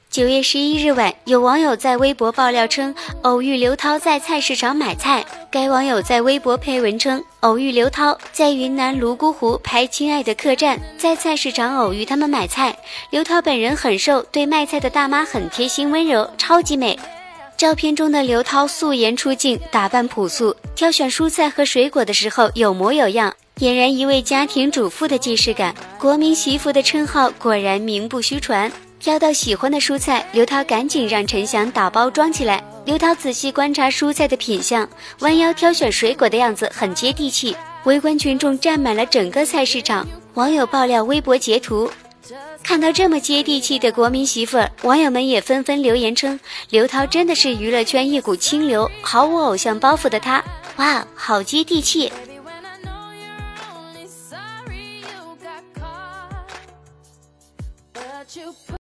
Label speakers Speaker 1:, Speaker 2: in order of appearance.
Speaker 1: 9月11日晚，有网友在微博爆料称偶遇刘涛在菜市场买菜。该网友在微博配文称，偶遇刘涛在云南泸沽湖拍《亲爱的客栈》，在菜市场偶遇他们买菜。刘涛本人很瘦，对卖菜的大妈很贴心温柔，超级美。照片中的刘涛素颜出镜，打扮朴素，挑选蔬菜和水果的时候有模有样，俨然一位家庭主妇的既视感。国民媳妇的称号果然名不虚传。挑到喜欢的蔬菜，刘涛赶紧让陈翔打包装起来。刘涛仔细观察蔬菜的品相，弯腰挑选水果的样子很接地气。围观群众占满了整个菜市场，网友爆料微博截图。看到这么接地气的国民媳妇儿，网友们也纷纷留言称，刘涛真的是娱乐圈一股清流，毫无偶像包袱的她，哇，好接地气。